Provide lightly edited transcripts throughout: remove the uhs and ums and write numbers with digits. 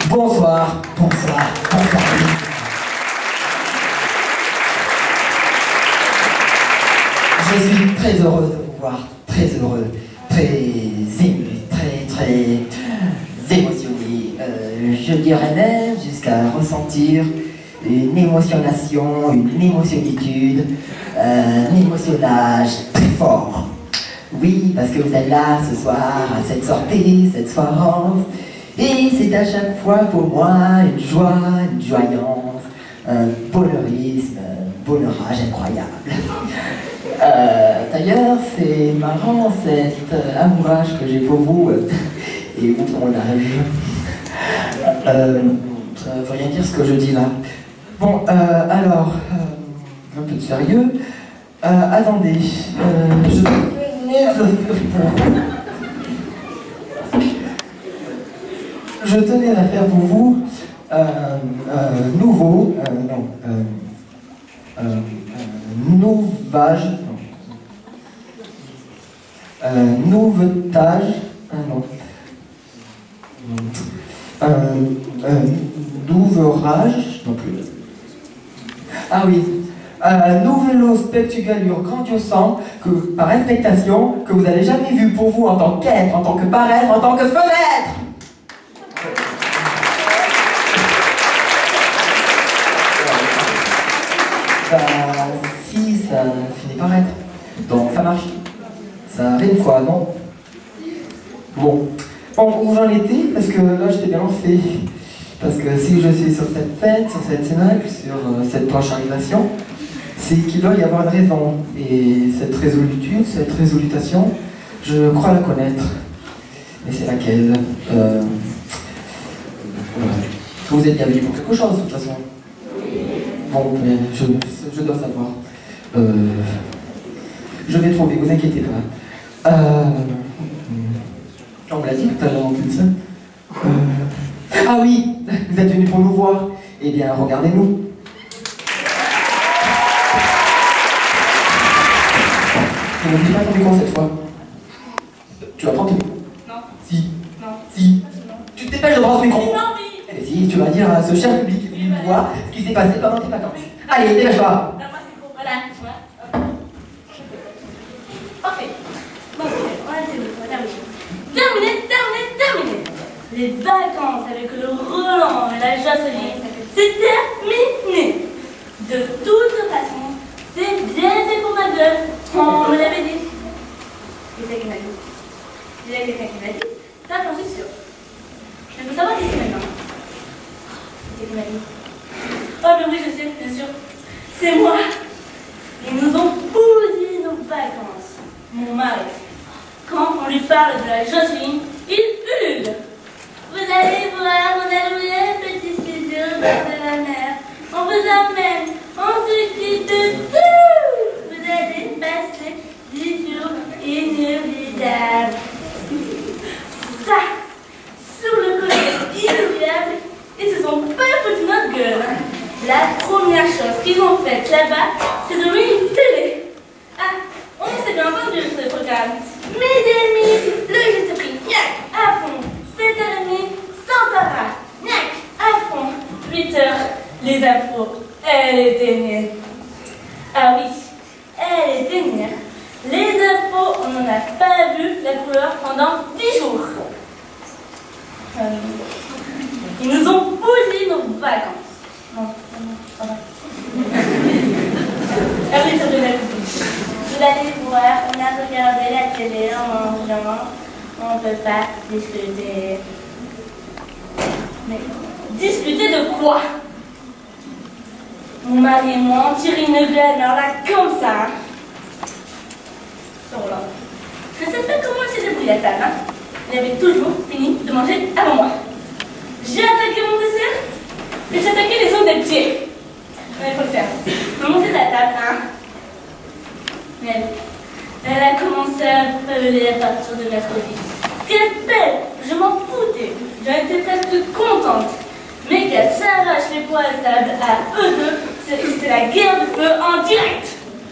Bonsoir, bonsoir, bonsoir. Je suis très heureux de vous voir, très heureux, très ému, très émotionné. Je dirais même jusqu'à ressentir une émotionnation, une émotionnitude, un émotionnage très fort. Oui, parce que vous êtes là ce soir à cette sortie, cette soirée. Et c'est à chaque fois pour moi une joie, une joyance, un bonheurisme, un bonheurage incroyable. D'ailleurs, c'est marrant cet amourage que j'ai pour vous et outre mon âge. Ça ne veut rien dire ce que je dis là. Bon, alors, un peu de sérieux. Attendez, je tenais à faire pour vous nouveau, nouvage, nouvetage, nouverage, non plus. Ah oui, nouvello spectugalure grandiosant que par expectation que vous n'avez jamais vu pour vous en tant qu'être, en tant que paraître, en tant que fenêtre. Si ça finit par être, donc ça marche. Ça arrive quoi, non? Bon, où j'en étais, parce que là j'étais bien lancé. Parce que si je suis sur cette fête, sur cette cénacle, sur cette prochanisation, c'est qu'il doit y avoir une raison. Et cette résolitude, cette résolution, je crois la connaître. Mais c'est laquelle Vous êtes bien venu pour quelque chose, de toute façon. Bon, mais je dois savoir. Je vais trouver, vous inquiétez pas. On me l'a dit tout à l'heure en plus. Ah oui, vous êtes venus pour nous voir. Eh bien, regardez-nous. Je n'oublie pas ton micro cette fois. Tu vas prendre ton micro? Non. Si. Non. Si. Tu te dépêches de prendre ce micro. J'ai envie. Eh si, tu vas dire à ce cher public qui nous voit ce qui s'est passé pendant tes vacances. Allez, dépêche-toi. Voilà. Parfait. Bon, on a terminé. Terminé. Les vacances avec le Roland et la Jocelyne, c'est terminé. De toute façon, c'est bien fait pour ma gueule. On me l'avait dit. Et c'est qui m'a dit? Il y a quelqu'un qui m'a dit. Ça, j'en suis sûre. Je veux savoir qui c'est maintenant. C'est qui m'a dit? Oh, mais oui, je sais, bien sûr. C'est moi. Ils nous ont pourri nos vacances. Mon mari. Quand on lui parle de la Jocelyne, il hurle. Vous allez voir, on a loué un petit studio au bord de la mer. On vous amène, on s'occupe de tout. Vous allez passer 10 jours inoubliables. Ça, sur le côté inoubliable, ils se sont pas foutus notre gueule. La première chose qu'ils ont faite là-bas, c'est de louer une télé. Ah, on s'est bien entendu sur le programme. Midi et demi, le juste prix, gnac, à fond. 7h30, sans para, gnac, à fond. 8h, les infos, elle était née. Ah oui, elle était née. Les infos, on n'en a pas vu la couleur pendant 10 jours. Ils nous ont pourri nos vacances. Non, ça va. Ah oui, ça devait être. Vous allez voir, on a regardé la télé en mangeant. On ne peut pas discuter. Mais discuter de quoi? Mon mari et moi, on tire une gueule, alors là, comme ça. Sur là. Je ne sais pas comment il s'est débrouillé à table. Hein. Il avait toujours fini de manger avant moi. J'ai attaqué mon dessert et j'ai attaqué les ongles des pieds. Mais il faut le faire. Je vais monter la table, hein. Mais elle a commencé à peler à partir de mercredi. Quelle belle! Je m'en foutais. J'en étais presque contente. Mais qu'elle s'arrache les poils à table à eux deux, c'était la guerre de feu en direct.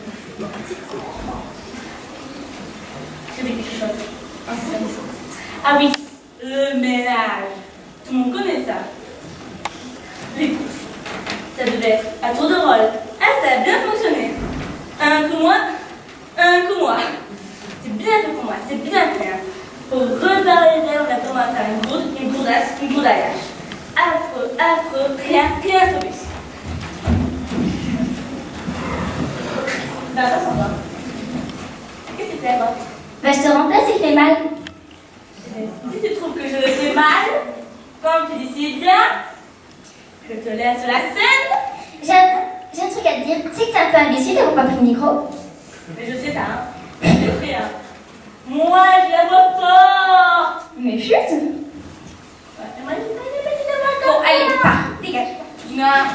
J'ai vu quelque chose. Ah oui, le ménage. Tout le monde connaît ça. les courses. Ça devait être à tour de rôle. Ah, ça a bien fonctionné. Un coup moi, un coup moi. C'est bien fait pour moi, c'est bien fait. Hein. Pour reparler d'elle, on a commencé à faire une gourdasse, une gourdaillage. Affreux, affreux, rien sauvé. Bah, pas sans toi. Qu'est-ce que tu fais, moi? Bah, je te remplace, il fait mal. Si tu trouves que je le fais mal, comme tu dis si bien, je te laisse la scène. J'ai un truc à te dire. Tu sais que t'es un peu imbécile d'avoir pas pris le micro. Mais je sais ça, hein. Je le fais, hein. Moi, je la vois forte. Mais chut. Ouais, moi, je pas une petite voix. Bon, allez, pars, dégage. Non.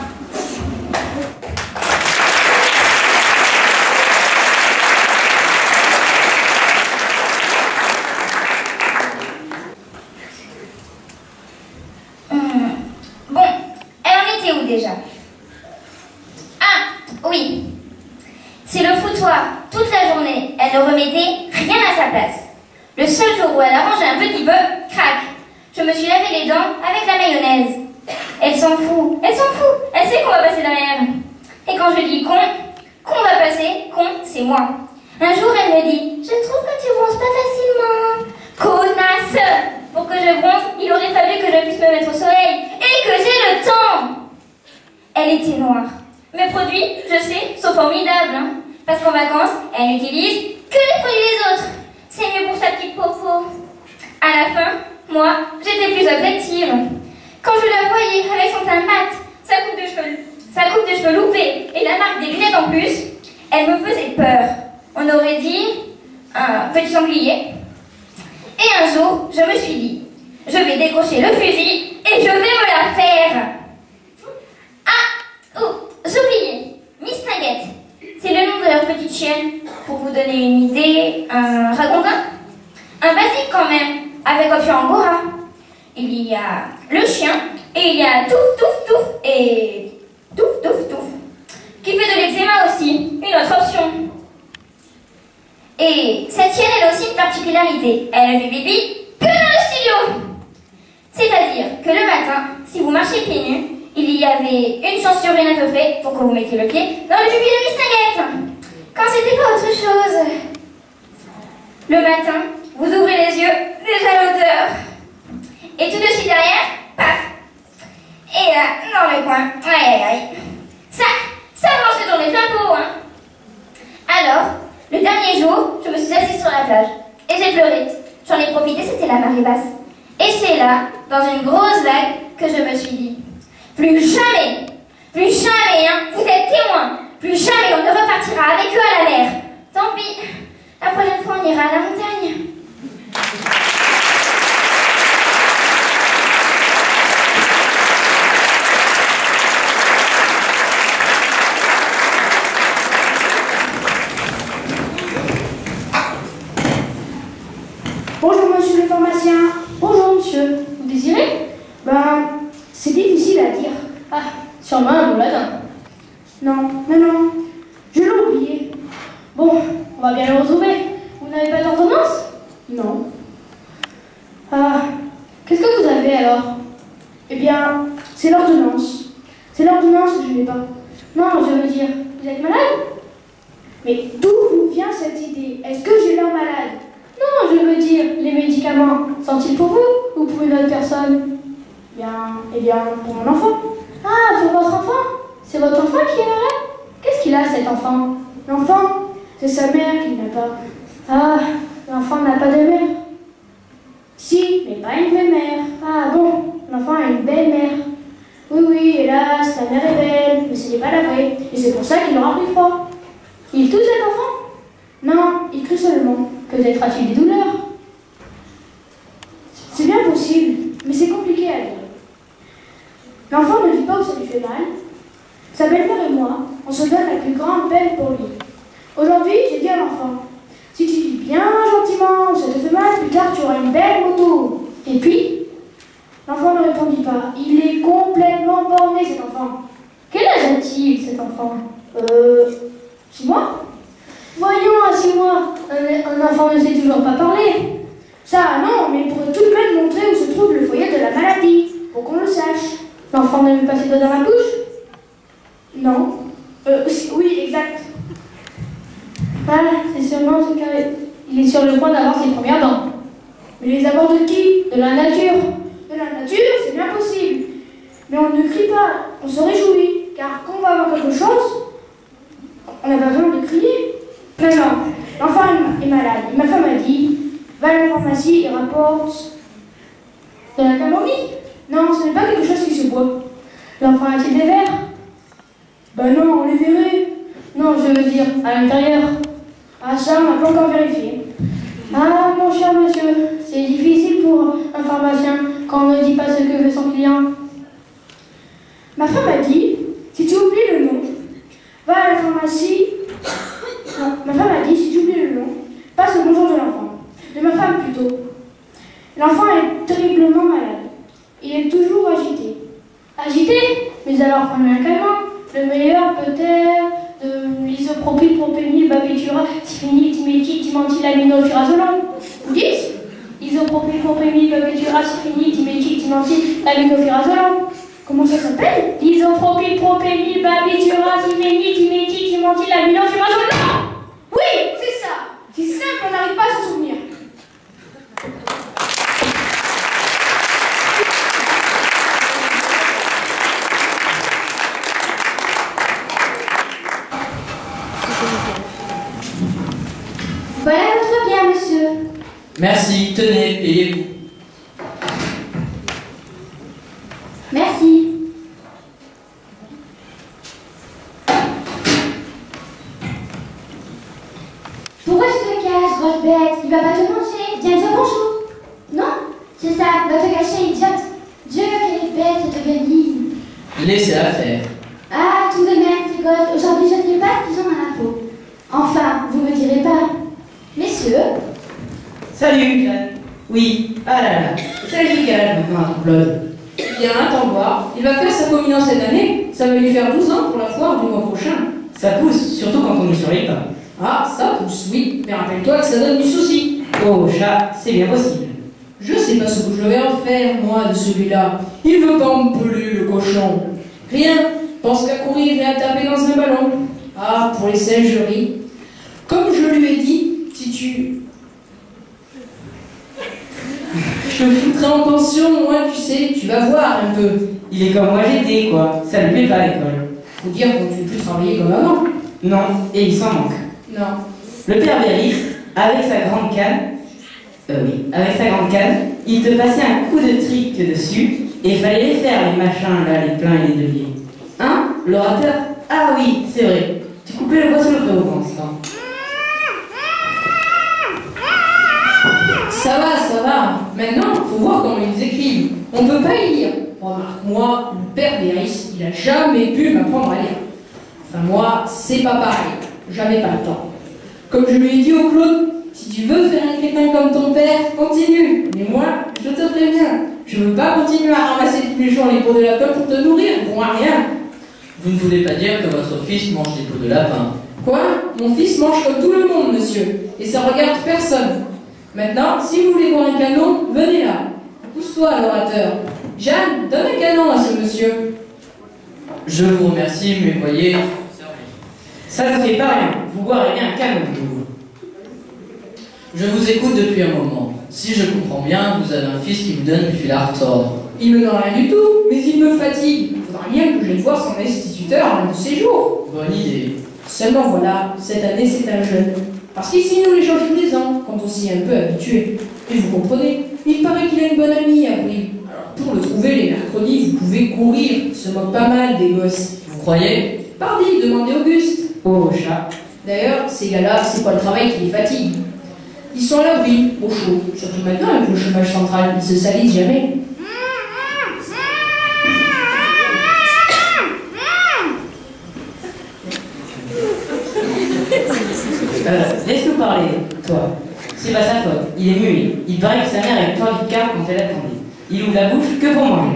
Bon, elle en était où déjà? Ah, oui. C'est le foutoir. Toute la journée, elle ne remettait rien à sa place. Le seul jour où elle a rangé un petit peu, crac. Je me suis lavé les dents avec la mayonnaise. Elle s'en fout, elle s'en fout. Elle sait qu'on va passer derrière. Et quand je dis qu'on va passer, con, c'est moi. Un jour, elle me dit, je trouve que tu bronzes pas facilement. Connasse! Pour que je bronze, il aurait fallu que je puisse me mettre au soleil et que j'ai le temps. Elle était noire. Mes produits, je sais, sont formidables. Hein, parce qu'en vacances, elle n'utilise que les produits des autres. C'est mieux pour sa petite popo. À la fin, moi, j'étais plus objective. Quand je la voyais avec son teint mat, sa coupe de cheveux loupée et la marque des lunettes en plus, elle me faisait peur. On aurait dit un petit sanglier. Et un jour, je me suis dit, je vais décrocher le fusil et je vais me la faire. Ah, oh, j'oubliais, Miss Tinguette. C'est le nom de leur petite chienne. Pour vous donner une idée, un ragondin. Un basique quand même, avec option angora. Il y a le chien, et il y a touf, touf, touf, et touf, touf, touf. Qui fait de l'eczéma aussi, une autre option. Et cette chienne, elle a aussi une particularité. Elle a fait pipi que dans le studio. C'est-à-dire que le matin, si vous marchez pieds nus, il y avait une chance sur une à peu près pour que vous mettiez le pied dans le pipi de Miss Tinguette. Quand c'était pas autre chose. Le matin, vous ouvrez les yeux, déjà l'odeur. Et tout de suite derrière, paf. Et là, dans le coin, aïe aïe aïe. Ça mange dans les plein pot, hein. Alors, le dernier jour, je me suis assise sur la plage. Et j'ai pleuré. J'en ai profité, c'était la marée basse. Et c'est là, dans une grosse vague, que je me suis dit, plus jamais, hein, vous êtes témoins, plus jamais on ne repartira avec eux à la mer. Tant pis, la prochaine fois on ira à la montagne. Bonjour monsieur le pharmacien. Bonjour monsieur. Vous désirez? Ben, c'est difficile à dire. Ah, sûrement un mot latin. Non, je l'ai oublié. Bon, on va bien le retrouver. Vous n'avez pas d'ordonnance? Non. Ah, qu'est-ce que vous avez alors? Eh bien, c'est l'ordonnance. C'est l'ordonnance que je n'ai pas. Non, je veux dire, vous êtes malade? Mais d'où vous vient cette idée? Est-ce que j'ai l'air malade? Non, je veux dire, les médicaments, sont-ils pour vous ou pour une autre personne? Eh bien, pour mon enfant. Ah, pour votre enfant? C'est votre enfant qui est malade? Qu'est-ce qu'il a, cet enfant? L'enfant, c'est sa mère qui n'a pas. Ah, l'enfant n'a pas de mère? Si, mais pas une vraie mère. Ah bon, l'enfant a une belle mère. Oui, hélas, la mère est belle, mais ce n'est pas la vraie. Et c'est pour ça qu'il aura pris froid. Il touche cet enfant? Non, il crie seulement. Peut-être a-t-il des douleurs? C'est bien possible, mais c'est compliqué à dire. L'enfant ne dit pas où ça lui fait mal. Sa belle-mère et moi, on se donne la plus grande peine pour lui. Aujourd'hui, j'ai dit à l'enfant, si tu dis bien gentiment où ça te fait mal, plus tard tu auras une belle moto. Et puis? L'enfant ne répondit pas. Il est complètement borné, cet enfant. Quel âge a-t-il, cet enfant? 6 mois? Voyons, à 6 mois, un enfant ne sait toujours pas parler. Ça, non, mais il pourrait tout de même montrer où se trouve le foyer de la maladie, pour qu'on le sache. L'enfant ne met pas ses doigts dans la bouche? Non. Oui, exact. Voilà, c'est sûrement ce qu'il est sur le point d'avoir ses premières dents. Mais les avoir de qui? De la nature. De la nature, c'est bien possible. Mais on ne crie pas, on se réjouit. Car quand on va avoir quelque chose, on n'a pas besoin de crier. Non, l'enfant est malade. Et ma femme a dit, va à la pharmacie et rapporte de la camomille. Non, ce n'est pas quelque chose qui se boit. L'enfant a-t-il des verres? Ben non, on les verrait. Non, je veux dire, à l'intérieur. Ah ça, on n'a pas encore vérifié. Ah, mon cher monsieur, c'est difficile pour un pharmacien quand on ne dit pas ce que veut son client. Ma femme a dit, si tu oublies le nom, va à la pharmacie. Non, ma femme a dit, si tu oublies le nom, passe au bonjour de l'enfant. De ma femme plutôt. L'enfant est terriblement malade. Il est toujours agité. Agité? Mais alors prenez un calmant. Le meilleur peut-être de l'isopropyl barbiturates, diméthylaminofurazolone. Vous dites? Isopropyl barbiturates, diméthylaminofurazolone. Comment ça s'appelle? L'isopropyl barbiturates, diméthylaminofurazolone. Oui, c'est ça. C'est simple, on n'arrive pas à s'en souvenir. Voilà votre bien, monsieur. Merci, tenez, payez-vous. Merci. Pourquoi tu te caches, grosse bête? Il va pas te manger. Viens dire bonjour. Non? C'est ça, va te cacher, idiote. Dieu, quelle est bête cette gamine. Laissez-la faire. Ah, tout de même, ces gosses. Aujourd'hui, je ne sais pas ce qu'ils ont dans la peau. Enfin, vous me direz pas. Messieurs. Salut, Jeanne. Oui, ah là là. C'est le quel âge maintenant à ton blog? Bien, attends voir. Il va faire sa communion cette année. Ça va lui faire 12 ans pour la foire du mois prochain. Ça pousse, surtout quand on est sur les pas. Ah, ça pousse, oui. Mais rappelle-toi que ça donne du souci. Oh, chat, c'est bien possible. Je sais pas ce que je vais en faire, moi, de celui-là. Il veut pas me peler, le cochon. Rien. Pense qu'à courir et à taper dans un ballon. Ah, pour les singeries. Comme je lui ai dit, si tu... Je te foutrai en pension, moi, tu sais, tu vas voir un peu. Il est comme moi j'étais, quoi. Ça lui plaît pas à l'école. Faut dire qu'on ne peut plus travailler comme avant. Non, et il s'en manque. Non. Le père Béris, avec sa grande canne, avec sa grande canne, il te passait un coup de trick dessus, et fallait les faire, les machins, là, les pleins et les demi. Hein? L'orateur? Ah oui, c'est vrai. Tu coupais le bois sur le préau, Constant. Ça va. Maintenant, faut voir comment ils écrivent. On peut pas y lire. Remarque-moi, le père Béris, il a jamais pu m'apprendre à lire. Enfin, moi, c'est pas pareil. J'avais pas le temps. Comme je lui ai dit au Claude, si tu veux faire un crétin comme ton père, continue. Mais moi, je te préviens, je veux pas continuer à ramasser tous les jours les peaux de lapin pour te nourrir, bon à rien. Vous ne voulez pas dire que votre fils mange des peaux de lapin? Quoi? Mon fils mange comme tout le monde, monsieur. Et ça regarde personne. Maintenant, si vous voulez boire un canon, venez là. Pousse-toi, l'orateur. Jeanne, donne un canon à ce monsieur. Je vous remercie, mais voyez... Ça ne fait pas rien. Vous boirez bien un canon, vous. Je vous écoute depuis un moment. Si je comprends bien, vous avez un fils qui vous donne du fil à retordre. Il me donne rien du tout, mais il me fatigue. Il faudra bien que j'aille voir son instituteur un de ces jours. Bonne idée. Seulement voilà, cette année c'est un jeune. Parce qu'ici nous les change tous les ans, quand on s'y est un peu habitué. Et vous comprenez, il paraît qu'il a une bonne amie, Avril. Alors pour le trouver les mercredis, vous pouvez courir. Il se moque pas mal des gosses. Vous croyez? Pardi, demandez Auguste. Oh, chat. D'ailleurs, ces gars-là, c'est pas le travail qui les fatigue. Ils sont à l'abri, au chaud. Surtout maintenant avec le chômage central, ils se salissent jamais. Laisse-nous parler, toi. C'est pas sa faute. Il est muet. Il paraît que sa mère est toi du car quand elle attendait. Il ouvre la bouche que pour manger.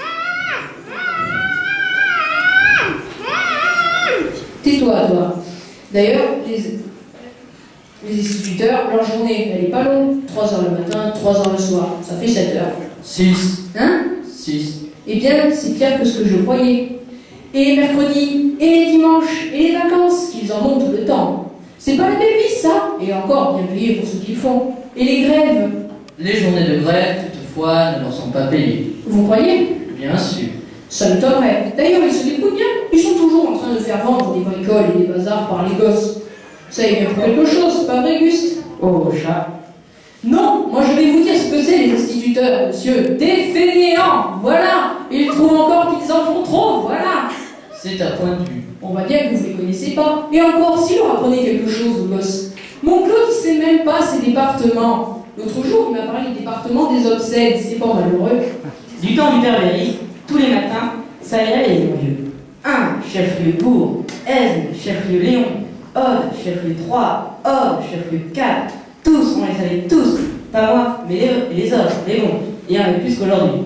Tais-toi, toi. D'ailleurs, les instituteurs, leur journée, elle est pas longue. 3 heures le matin, 3 heures le soir. Ça fait 7 heures. 6. Hein? 6. Eh bien, c'est pire que ce que je croyais. Et les mercredis, et les dimanches, et les vacances, qu'ils en ont tout le temps. C'est pas la belle vie, ça. Et encore, bien payé pour ce qu'ils font. Et les grèves. Les journées de grève, toutefois, ne leur sont pas payées. Vous croyez? Bien sûr. Ça me tomberait. D'ailleurs, ils se débrouillent bien. Ils sont toujours en train de faire vendre des bricoles et des bazars par les gosses. Ça y est bien pour quelque chose, pas vrai, Gust? Oh, chat. Non, moi je vais vous dire ce que c'est les instituteurs, monsieur. Des fainéants, voilà. Ils trouvent encore qu'ils en font trop, voilà. C'est à point de vue. On voit bien que vous ne les connaissez pas. Et encore, si leur apprenez quelque chose aux gosses. Mon Claude, il sait même pas ses départements. L'autre jour, il m'a parlé du département des obsèdes. C'est pas malheureux. Du temps du père Véry, tous les matins, ça y allait, mon vieux. 1, chef-lieu Bourg, Esne, chef-lieu Léon, Aude, chef-lieu 3, Aude, chef-lieu 4. Tous, on les savait tous. Pas moi, mais les autres, mais bon, il y en a plus qu'aujourd'hui.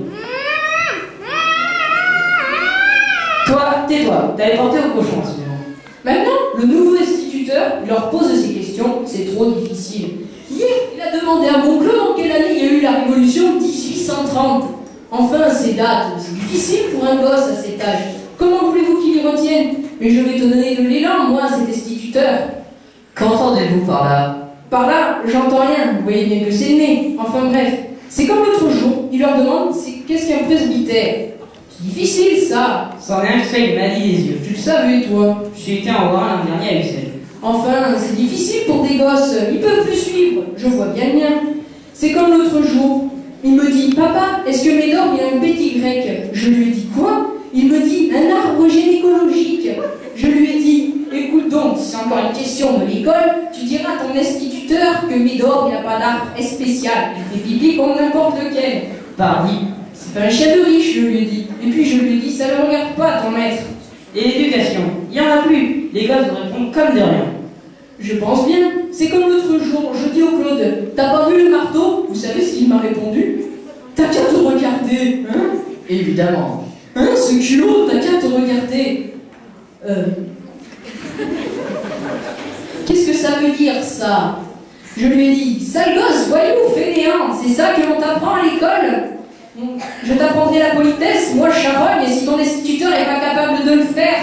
Toi, tais-toi, t'avais porté au cochon en ce moment. Maintenant, le nouveau instituteur leur pose ces questions, c'est trop difficile. Hier, il a demandé à mon Claude en quelle année il y a eu la révolution 1830. Enfin, ces dates, c'est difficile pour un gosse à cet âge. Comment voulez-vous qu'il y retienne? Mais je vais te donner de l'élan, moi, cet instituteur. Qu'entendez-vous par là? Par là, j'entends rien, vous voyez bien que c'est le nez. Enfin bref, c'est comme l'autre jour, il leur demande qu'est-ce qu'un presbytère. C'est difficile ça. C'en est un qui fait une maladie des yeux. Tu le savais toi. J'ai été en voir un l'an dernier à Ussel. Enfin, c'est difficile pour des gosses, ils peuvent plus suivre, je vois bien le mien. C'est comme l'autre jour, il me dit, papa, est-ce que Médor il a un BTY? Je lui ai dit quoi? Il me dit, un arbre gynécologique. Je lui ai dit, écoute donc, c'est encore une question de l'école, tu diras à ton instituteur que Médor il n'a pas d'arbre spécial, il fait pipi comme n'importe lequel. Pardi. C'est pas un chien de riche, je lui ai dit. Et puis je lui ai dit, ça ne regarde pas ton maître. Et l'éducation, il n'y en a plus. Les gosses vous répondent comme de rien. Je pense bien. C'est comme l'autre jour, je dis au Claude, t'as pas vu le marteau? Vous savez ce qu'il m'a répondu? T'as qu'à te regarder, hein? Évidemment. Hein, ce culot, t'as qu'à te regarder. Qu'est-ce que ça veut dire, ça? Je lui ai dit, sale gosse, voyou, fainéant, c'est ça que l'on t'apprend à l'école? Je t'apprendrai la politesse, moi je charogne, si ton instituteur n'est pas capable de le faire.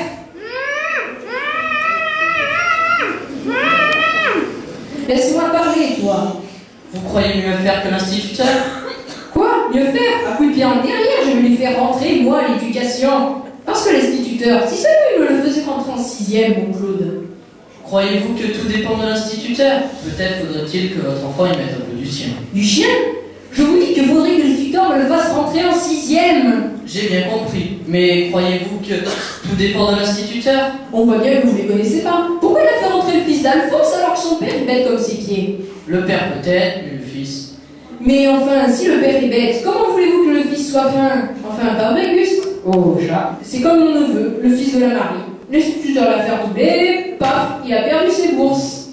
Laisse-moi parler, toi. Vous croyez mieux faire que l'instituteur? Quoi? Mieux faire? À coup de pied en derrière, je vais lui faire rentrer, moi, l'éducation. Parce que l'instituteur, si seulement il me le faisait rentrer en 6e, mon Claude. Croyez-vous que tout dépend de l'instituteur? Peut-être faudrait-il que votre enfant y mette un peu du sien. Du chien? Je vous dis que faudrait que l'instituteur me le fasse rentrer en 6e. J'ai bien compris, mais croyez-vous que tout dépend de l'instituteur? On voit bien que vous ne les connaissez pas. Pourquoi il a fait rentrer le fils d'Alphonse alors que son père est bête comme ses pieds? Le père peut-être, mais le fils... Mais enfin, si le père est bête, comment voulez-vous que le fils soit fin? Enfin, pas vrai, Gust? Oh, chat. C'est comme mon neveu, le fils de la Marie. L'instituteur l'a fait doubler, paf, il a perdu ses bourses.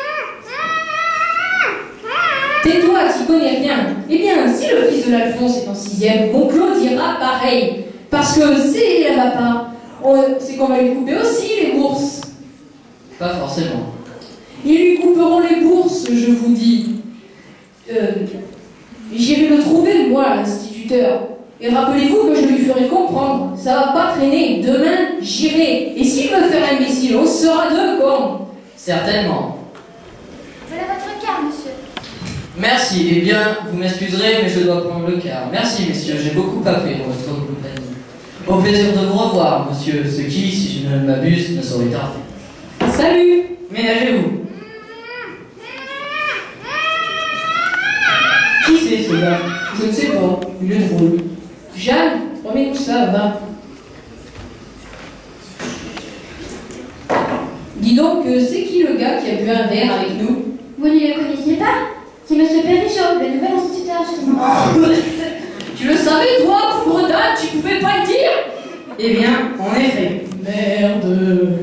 Tais-toi, t'y connais rien. Eh bien, si le fils de l'Alphonse est en 6e, mon Claude dira pareil. Parce que c'est la papa, c'est qu'on va lui couper aussi les bourses. Pas forcément. Ils lui couperont les bourses, je vous dis. J'irai le trouver, moi, l'instituteur. Et rappelez-vous que je lui ferai comprendre. Ça va pas traîner. Demain, j'irai. Et s'il me fait l'imbécile, on sera deux cons. Certainement. Voilà votre carte, monsieur. Merci. Eh bien, vous m'excuserez, mais je dois prendre le car. Merci, messieurs. J'ai beaucoup appris pour votre compagnie. Au plaisir de vous revoir, monsieur. Ce qui, si je ne m'abuse, ne saurait tarder. Salut. Ménagez-vous. Qui c'est ce gars? Je ne sais pas. Il est drôle. Jeanne, remets tout ça, va. Dis donc, c'est qui le gars qui a bu un verre avec nous? Vous ne le connaissiez pas? C'est monsieur Perrichot, le nouvel instituteur, justement. Tu le savais, toi, pour Bretagne, tu pouvais pas le dire? Eh bien, en effet. Merde.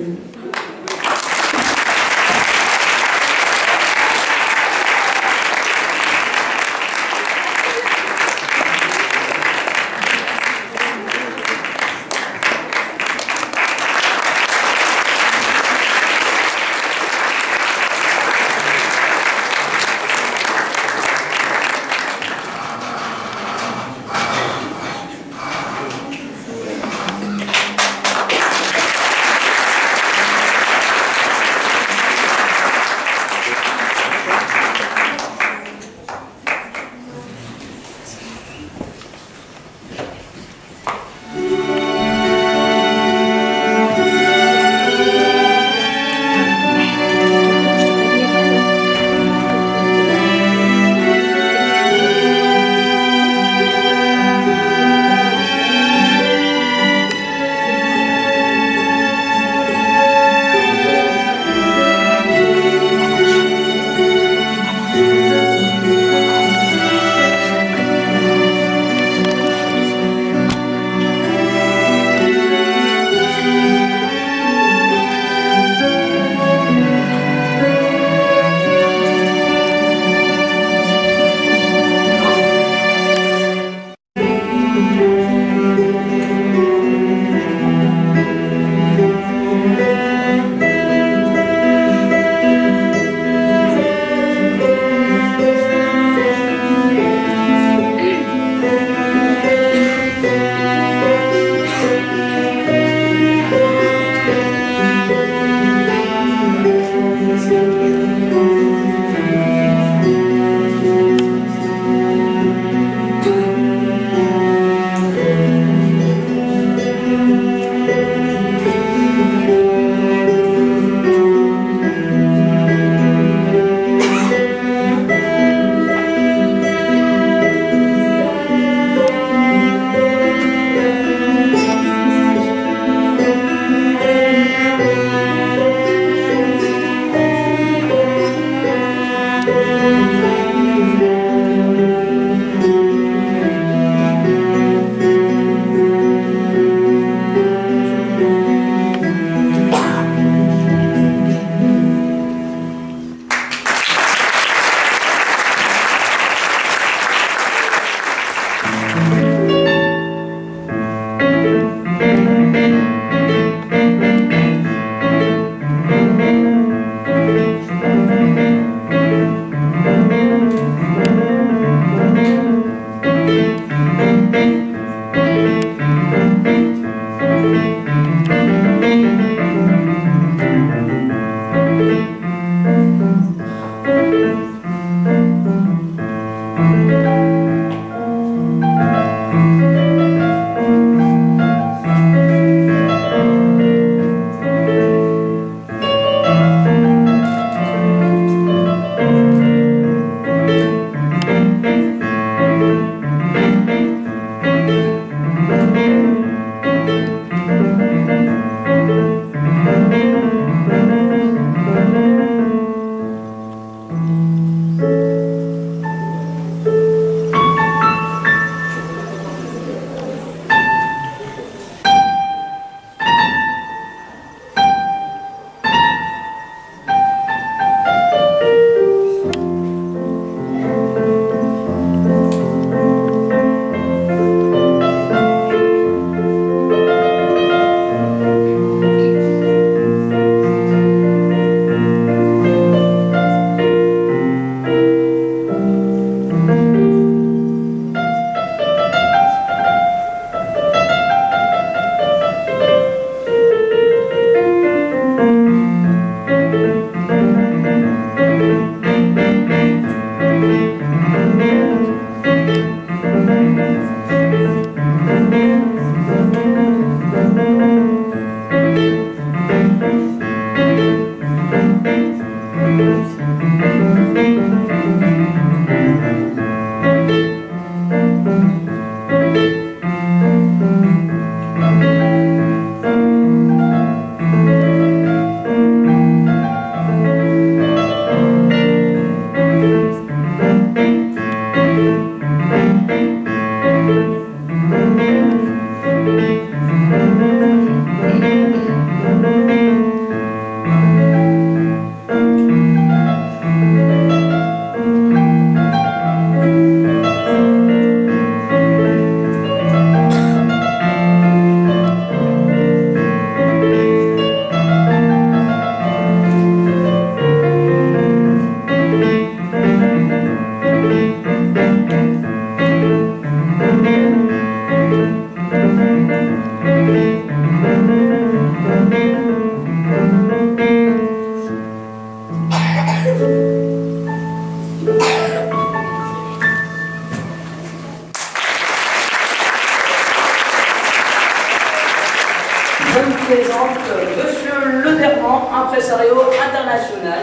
Monsieur Lederman, impresario international.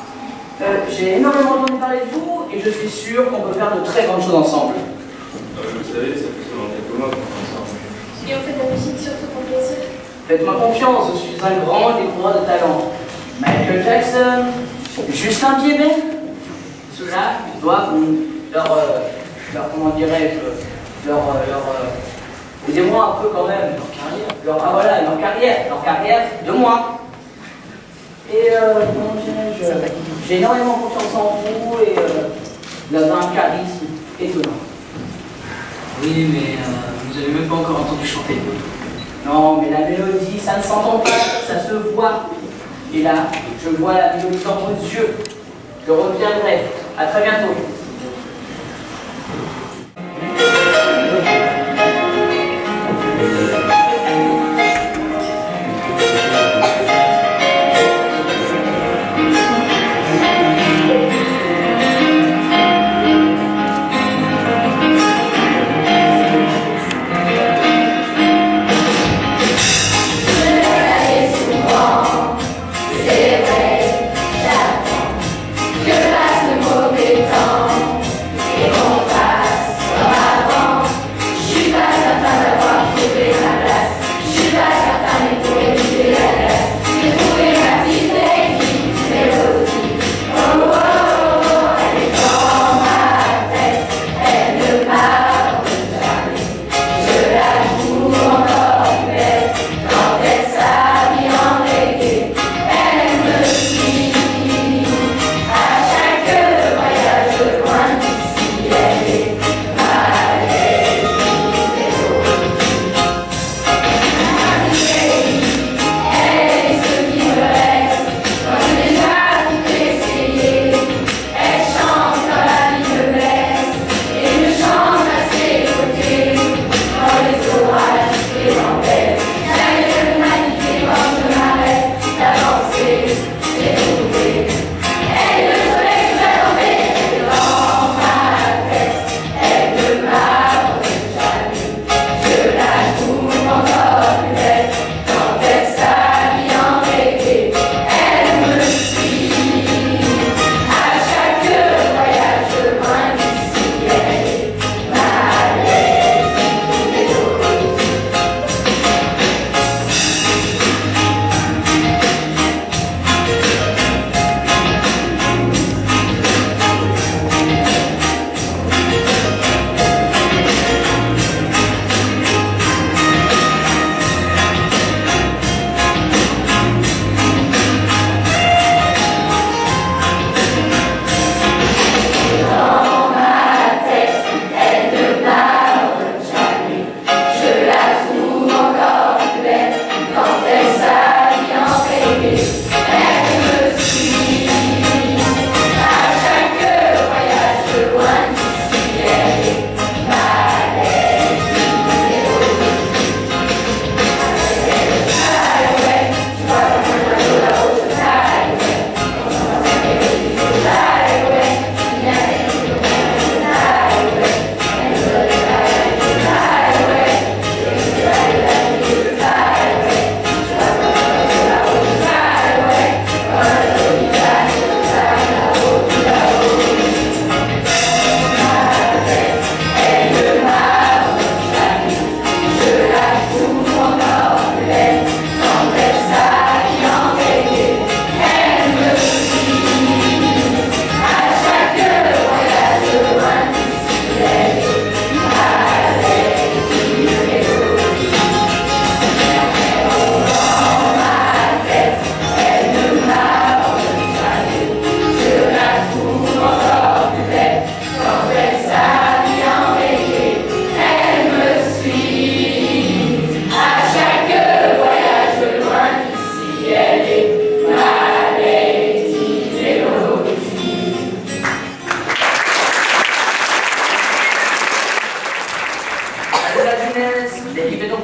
J'ai énormément entendu parler de vous et je suis sûr qu'on peut faire de très grandes choses ensemble. Vous savez, ça fait seulement quelques mois qu'on fait ensemble. Et on fait de la musique surtout pour plaisir. Faites-moi confiance, je suis un grand découvreur de talent. Michael Jackson, Justin Bieber, ceux-là doivent comment dirais-je, aidez-moi un peu quand même, leur carrière de moi. Et comment dirais-je, j'ai énormément confiance en vous et vous avez un charisme étonnant. Oui, mais vous avez même pas encore entendu chanter. Non, mais la mélodie, ça ne s'entend pas, ça se voit. Et là, je vois la mélodie dans vos yeux. Je reviendrai. À très bientôt. C'est vrai, j'attends que passe le mauvais temps.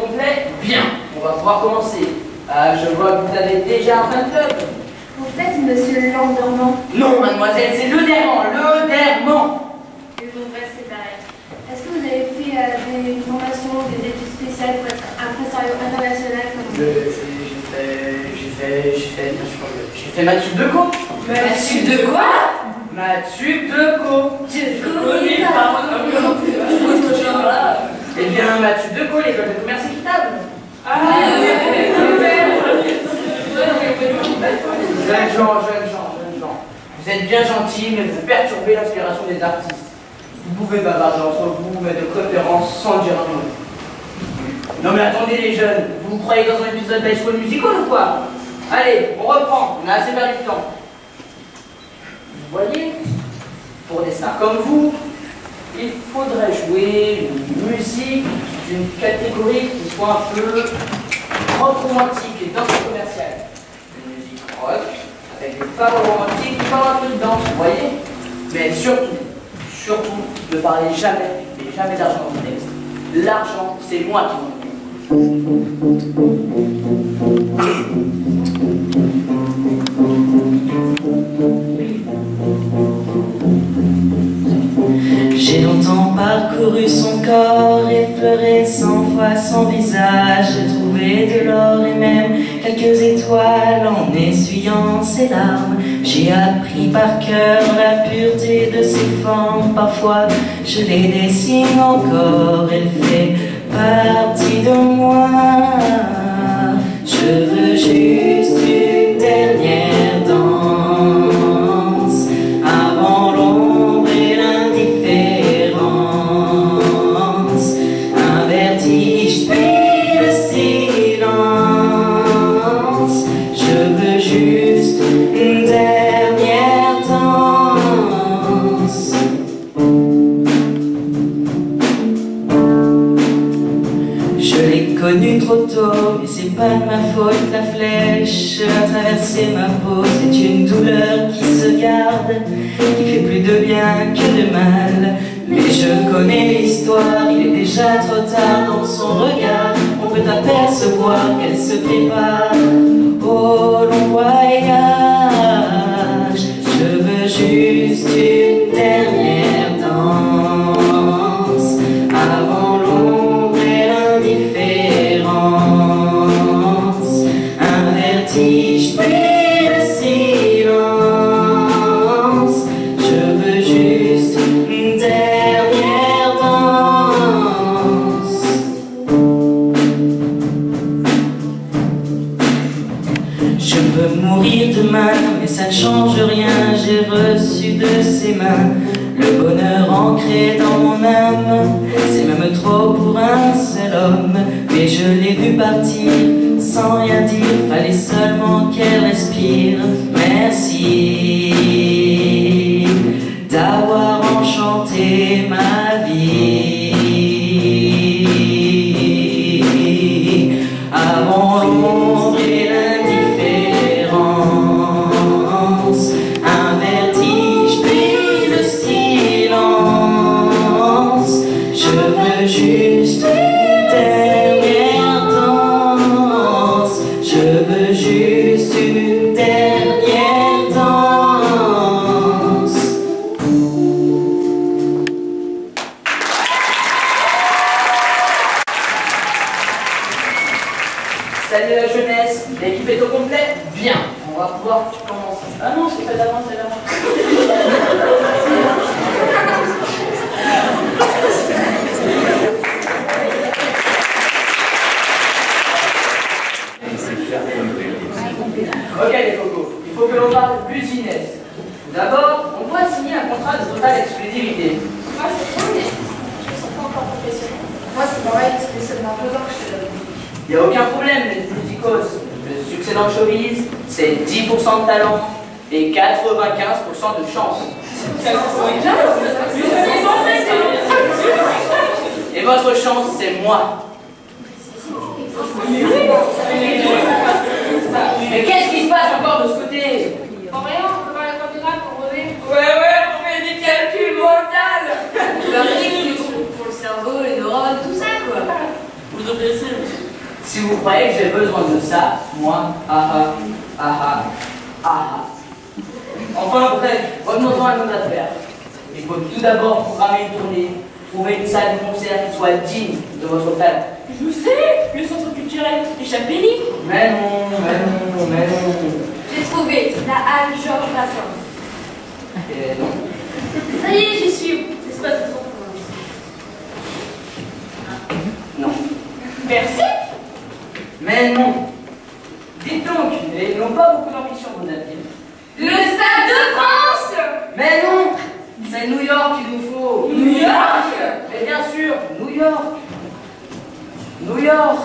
complet? Bien, on va pouvoir commencer. Ah, je vois que vous avez déjà un fan club. Vous faites monsieur Landerman? Non, mademoiselle, c'est le Derman, le Derman. Et bon, bref, c'est pareil. Est-ce que vous avez fait des formations, des études spéciales pour être impresario international comme vous? J'ai fait ma tube de co. Ma tube de quoi? Ma tube de co. Je connais pas. Eh bien, ma tube de co, l'école de commerce équitable. Jeunes gens. Vous êtes bien gentils, mais vous perturbez l'inspiration des artistes. Vous pouvez bavarder entre vous, mais de préférence sans dire un mot. Non mais attendez les jeunes, vous vous croyez dans un épisode d'High School Musical ou quoi? Allez, on reprend, on a assez perdu de temps. Vous voyez, pour des stars comme vous, il faudrait jouer une musique d'une catégorie qui soit un peu rock romantique et danse commerciale. Une musique rock, avec des paroles romantiques qui parlent un peu de danse, vous voyez? Mais surtout, ne parlez jamais, et jamais d'argent dans le texte. L'argent, c'est moi qui m'en occupe. J'ai longtemps parcouru son corps, effleuré 100 fois son visage. J'ai trouvé de l'or et même quelques étoiles en essuyant ses larmes. J'ai appris par cœur la pureté de ses formes. Parfois je les dessine encore, elle fait partie de moi. Je veux juste une dernière danse avant l'ombre et l'indifférence. Un vertige puis le silence. Je veux juste une dernière danse. Je l'ai connue trop tôt, mais c'est pas de ma faute. La flèche a traversé ma peau. C'est une douleur qui se garde, qui fait plus de bien que de mal. Mais je connais l'histoire, il est déjà trop tard. Dans son regard, on peut apercevoir qu'elle se prépare au long voyage. Je veux juste une dernière danse avant l'ombre et l'indifférence. Un vertige puis le silence. Je veux juste une dernière danse. Je peux mourir demain, mais ça ne change rien. J'ai reçu de ses mains le bonheur ancré dans mon âme. C'est même trop pour un seul homme, mais je l'ai vu partir sans rien dire. Fallait seulement qu'elle respire. Merci d'avoir enchanté ma vie avant l'ombre et l'indifférence. Un vertige puis le silence. Je veux juste une dernière danse. Je veux juste une dernière danse. Salut la jeunesse, l'équipe est au complet? Bien, on va pouvoir commencer. Ah non, c'est fait d'avance, c'est d'avance. Ok les cocos, il faut que l'on parle business. D'abord, on doit signer un contrat de totale exclusivité. Moi, c'est trop, mais je ne suis pas encore professionnel. Moi, c'est pareil, ça fait seulement 2 ans que je fais de la musique. Il n'y a aucun problème, les musicos. Le succès dans le showbiz, c'est 10% de talent et 95% de chance. Et votre chance, c'est moi. Mais qu'est-ce qui se passe encore de ce côté? En rien, on peut voir la caméra pour revenir. Ouais, on fait des calculs mentaux. La musique, c'est bon pour le cerveau, les neurones, tout ça, quoi. Vous obéissez, monsieur. Si vous croyez que j'ai besoin de ça, moi, Enfin bref, revenons-en à nos affaires. Il faut tout d'abord programmer une tournée, trouver une salle de concert qui soit digne de votre talent. Je sais, le centre culturel des Chapelli. Mais non. J'ai trouvé la halle Georges Brassens. Et non. Ça y est, j'y suis. L'espace de son Non. Merci. Mais non. Dites donc, ils n'ont pas beaucoup d'ambition, vos amis. Le Stade de France. Mais non. C'est New York qu'il nous faut. New York. Mais bien sûr, New York. New York.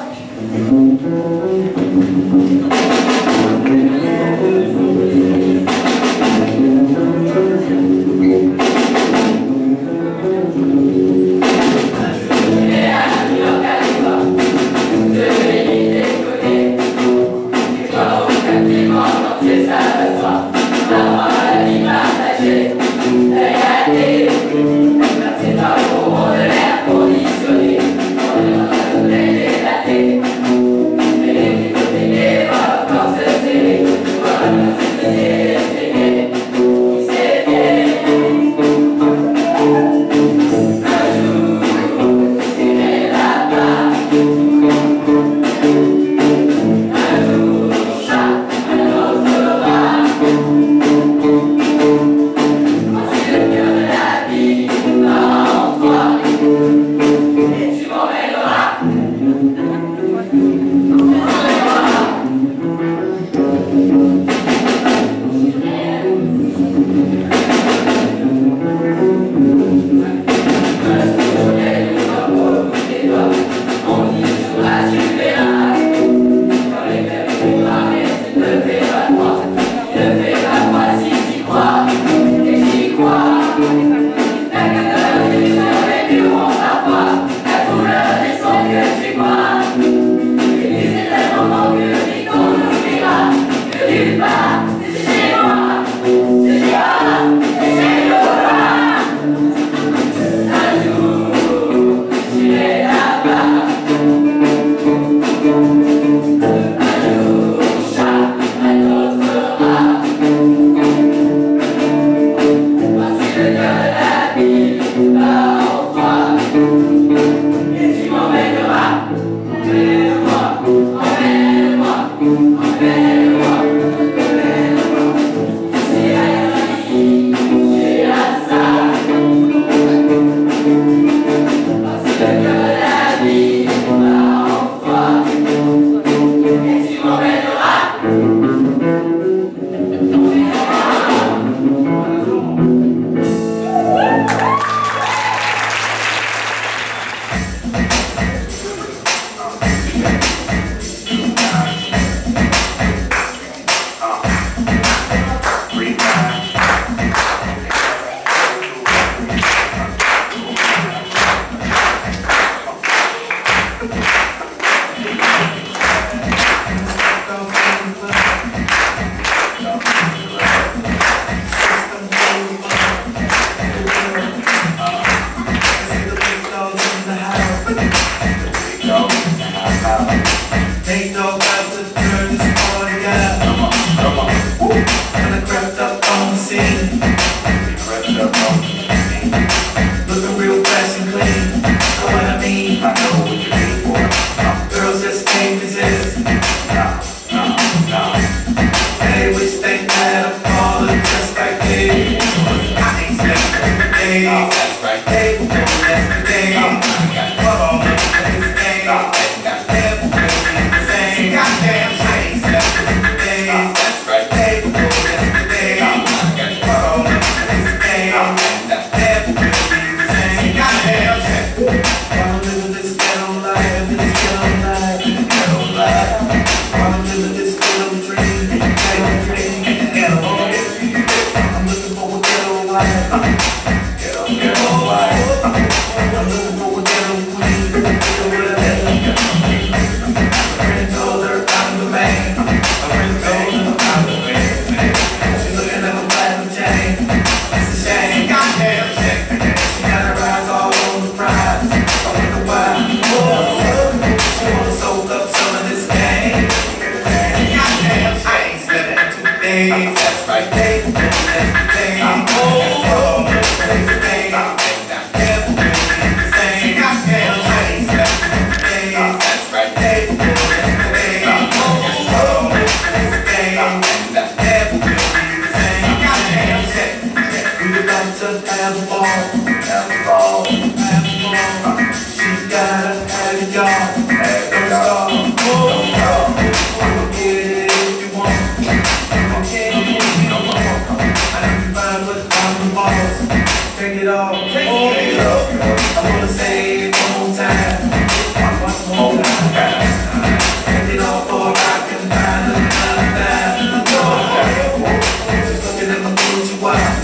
days, that's right, days, yesterday. I'm all over the place today. Never will be the same. Goddamn days, that's right, days, yesterday. I'm all over the place today. Never will be the same. Goddamn days. We would like to have a ball, have a ball, have a ball. She's gotta have it, y'all. Don't stop, don't stop. Get it if you want. Okay, I can find what's on the balls. Take it off, take it off. I wanna say it one more time. One more time. Take it off or I can find another time. Just looking at my Gucci watch.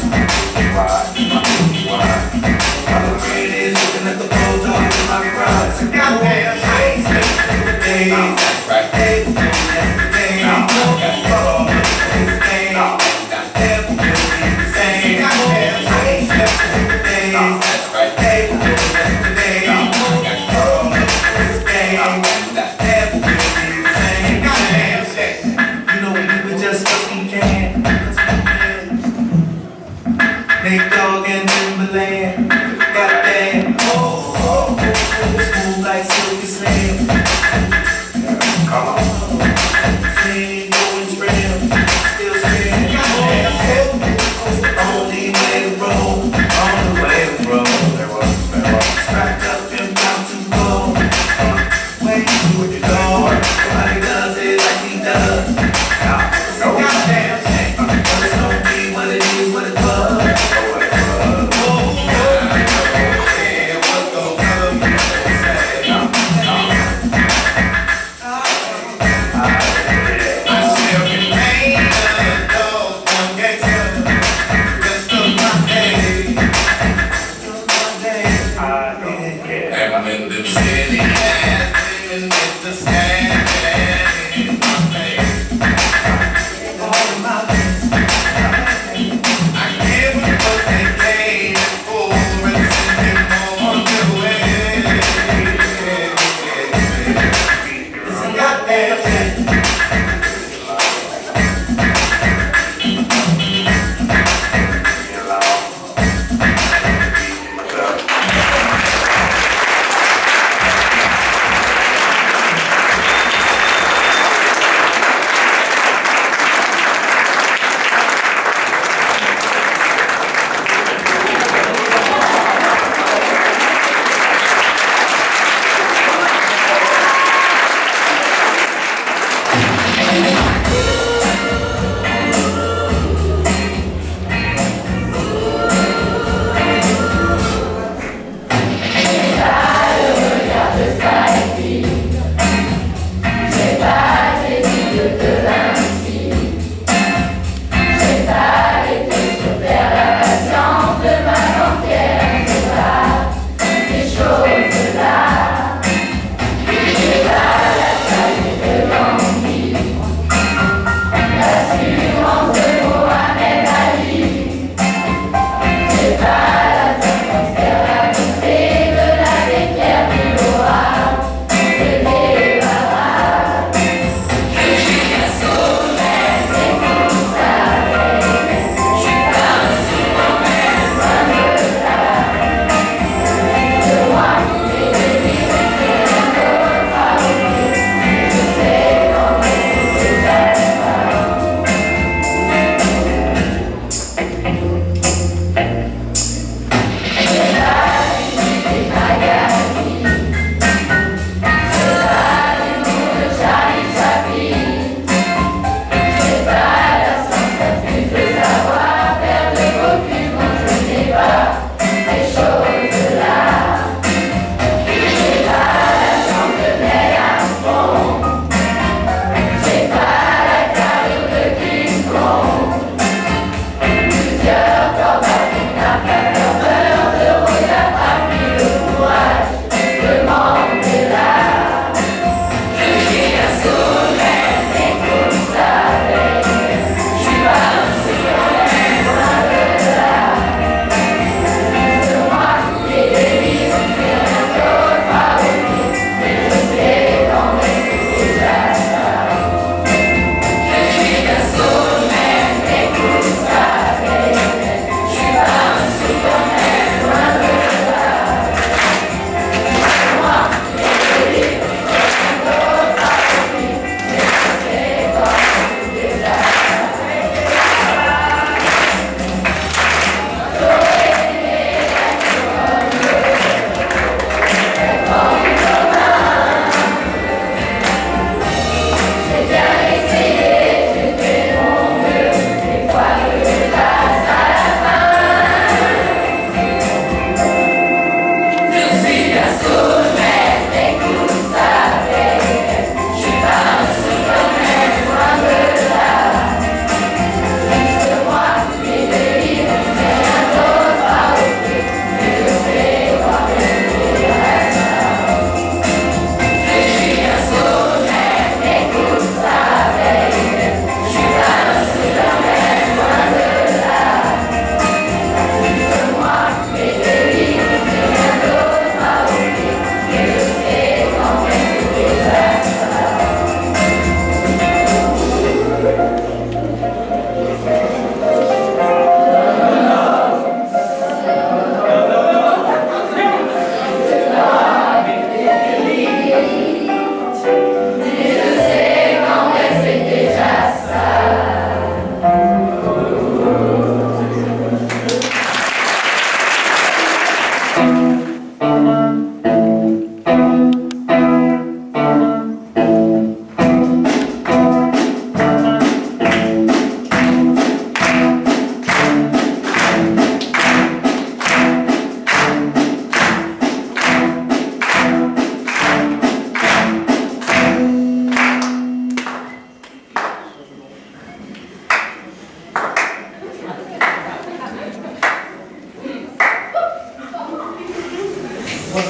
My little friend is looking at the bulldogs in my garage. Goddamn days, that's right, days, yesterday. I'm all over the place today. Never will be the same. Goddamn days, yesterday. That's right, days, yesterday. I'm all over the place today. Never will be the same. Goddamn days. You know we do it just 'cause we can. Nate Dogg and Timberland. Goddamn, oh, smooth like Silky Slim. Come on. Clean, going trim, still spin. Goddamn, it's the only way to roll. On the way to roll. Strapped up and about to go. Way to the door. Nobody does it like he does. Goddamn, it's gonna be what it is, what it was.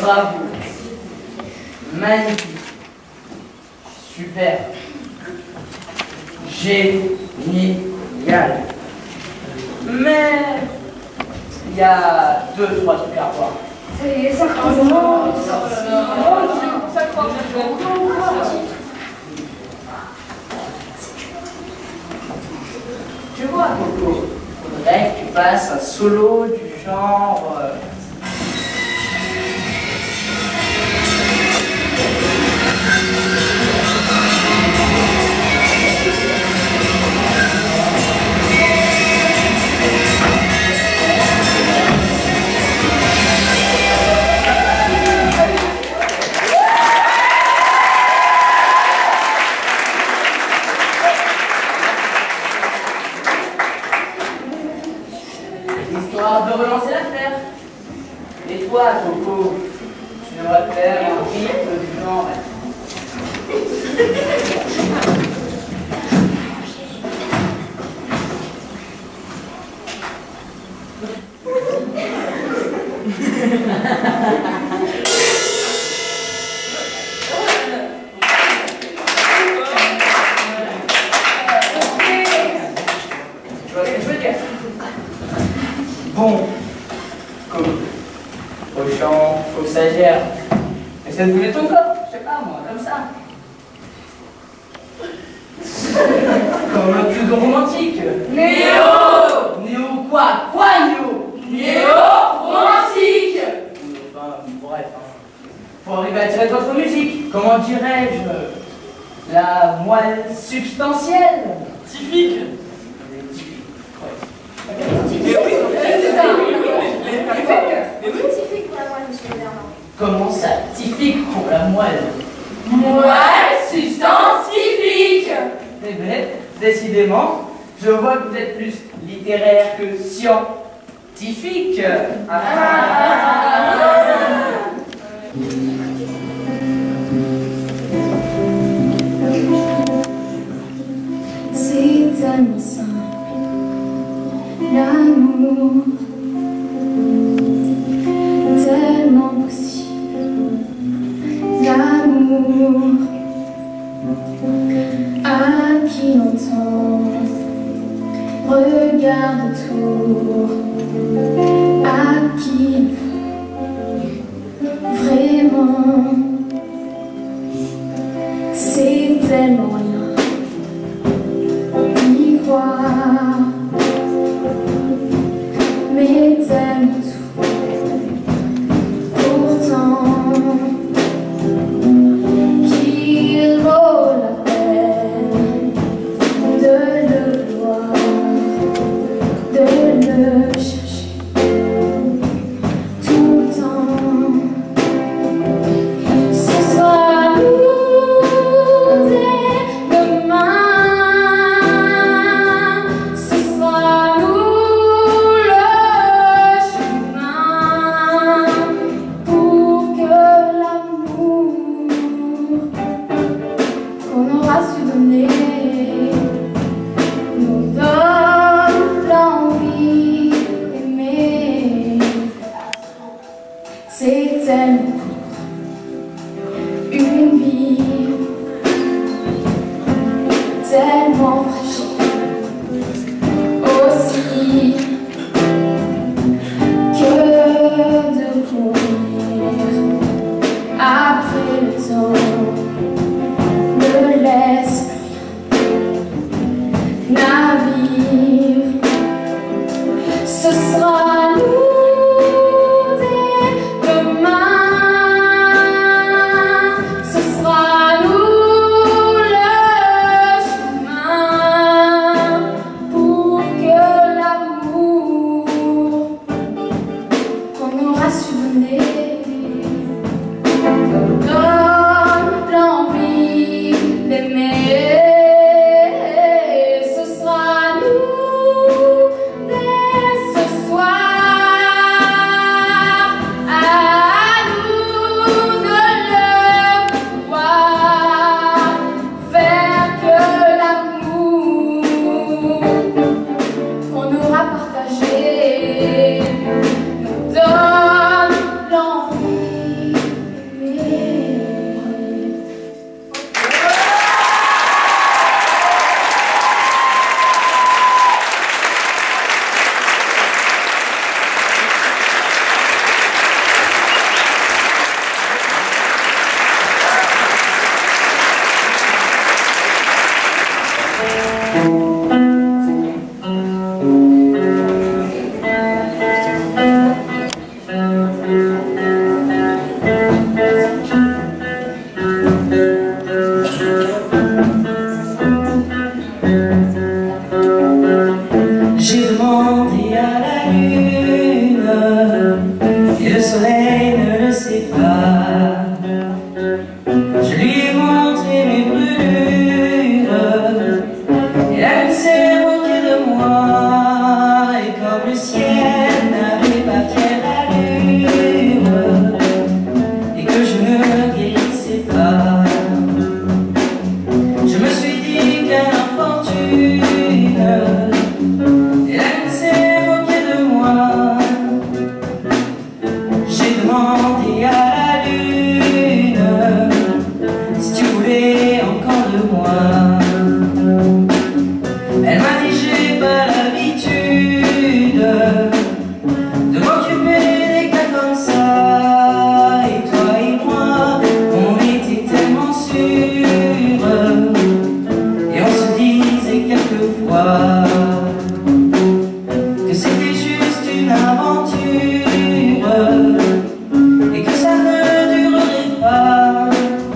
Bravo. Magnifique. Super. Génial. Mais il y a 2-3 trucs à voir. Ça commence. Tu vois, Coco, faudrait que tu fasses un solo du genre. Histoire de relancer l'affaire. Et toi, Coco, tu devrais faire un rythme du genre. Tu vois ce que je veux dire? Bon, comme au chant, faut que ça gère. Essaie de bouger ton corps, je sais pas moi, comme ça. Comme un plus romantique. Néo! Néo quoi? Quoi Néo? Néo romantique! Enfin, bref, hein. Faut arriver à tirer votre musique. Comment dirais-je? La moelle substantielle. Typique. Comment ça, typique pour la moelle? Moelle substantifique. Eh bien, décidément, je vois que vous êtes plus littéraire que scientifique. C'est tellement simple, l'amour, tellement possible, l'amour, à qui l'entend, regarde autour, à qui vraiment, c'est tellement rien. Mais tellement tout, pourtant qu'il vaut la peine de le voir, de le chercher tout le temps. Ce sera nous dès demain. C'est tellement une vie tellement fragile aussi que de courir après le temps ne laisse plus rien navire. Ce sera nous. Ce sera nous le chemin. J'ai demandé à la lune et le soleil ne le sait pas. Je lui ai montré mes brûlures et la lune s'est moquée de moi. Et comme le ciel n'avait pas fière allure et que je ne guérissais pas, je me suis dit quelle infortune. Et la lune s'est moquée de moi. J'ai demandé à la lune si tu voulais encore de moi. Elle m'a dit j'ai pas l'habitude de m'occuper des cas comme ça. Et toi et moi, on était tellement sûrs et on se disait quelquefois que c'était juste une aventure et que ça ne durerait pas.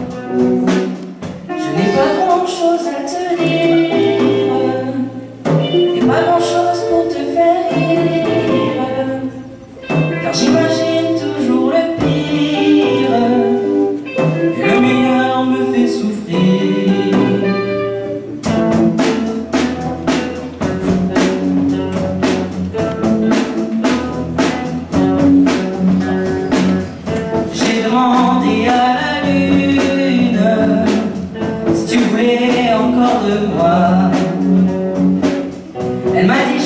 Je n'ai pas grand chose à te dire et pas grand chose pour te faire rire, car j'imagine toujours le pire et le meilleur me fait souffrir. J'ai demandé à la lune si tu voulais encore de moi. Elle m'a dit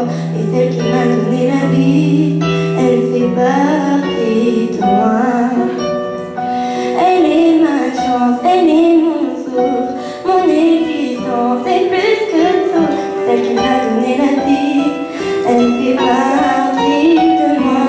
fois, et celle qui m'a donné la vie, elle fait partie de moi. Elle est ma chance, elle est mon souffle, mon existence est plus que tout. Celle qui m'a donné la vie, elle fait partie de moi.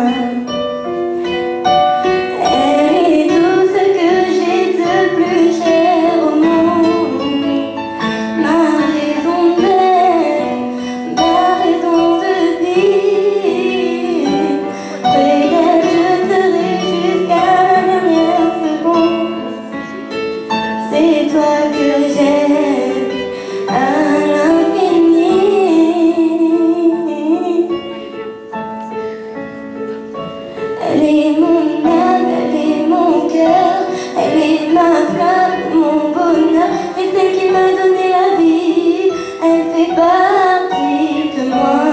Elle est tout ce que j'ai de plus cher au monde. Ma raison d'être, ma raison de vivre. Près d'elle je serai jusqu'à la dernière seconde. C'est toi que j'aime à l'infini. Elle est mon âme, elle est mon cœur, elle est ma flamme, mon bonheur, et celle qui m'a donné la vie, elle fait partie de moi.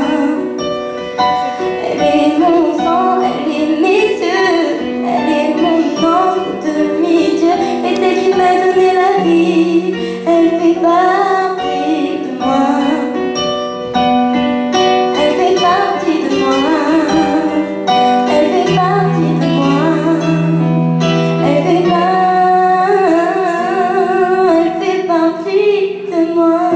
Elle est mon sang, elle est mes yeux, elle est mon ange de mi-dieu, et celle qui m'a donné la vie, elle fait partie de moi. Elle fait partie de moi. Elle fait partie de moi. Elle fait partie de moi.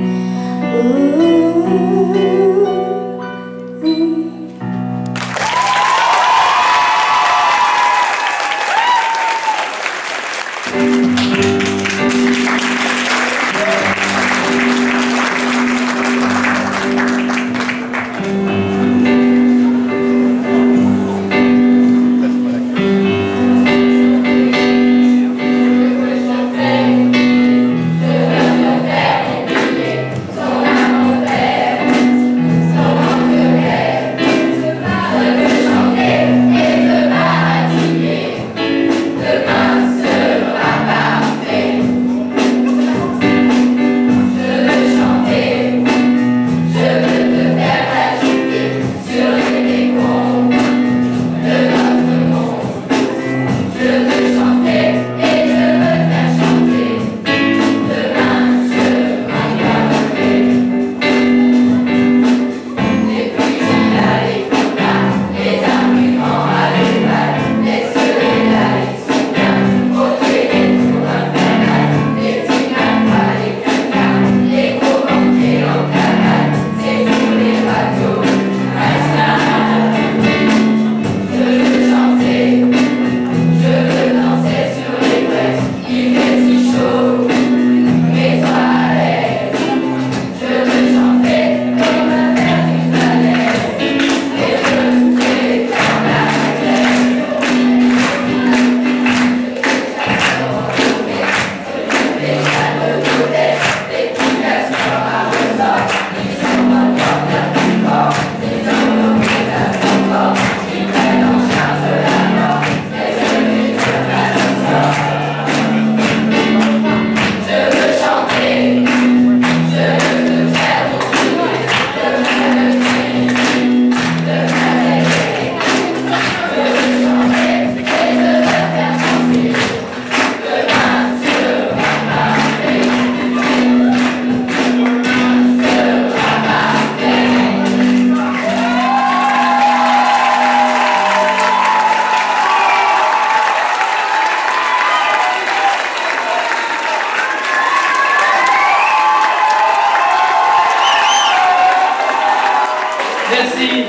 Merci.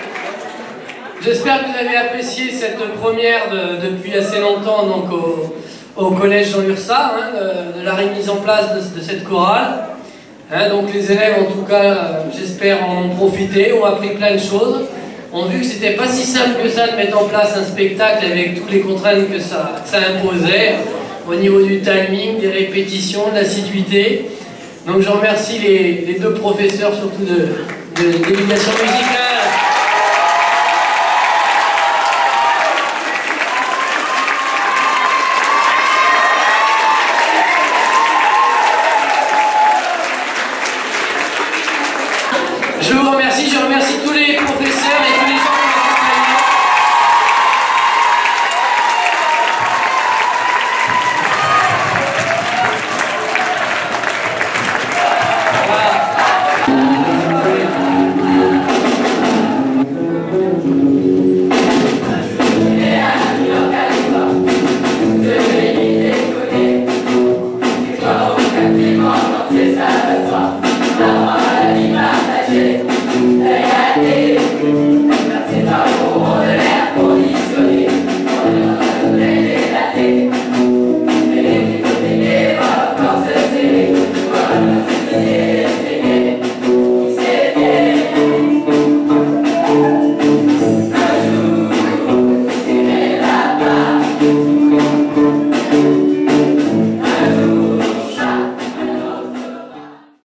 J'espère que vous avez apprécié cette première depuis assez longtemps donc au collège Jean Lurçat, de la remise en place de cette chorale. Donc les élèves en tout cas, j'espère en ont profité, ont appris plein de choses, ont vu que c'était pas si simple que ça de mettre en place un spectacle avec toutes les contraintes que ça imposait au niveau du timing, des répétitions, de l'assiduité. Donc je remercie les deux professeurs surtout de l'éducation musicale. Je vous remercie, je remercie tous les professeurs et tous les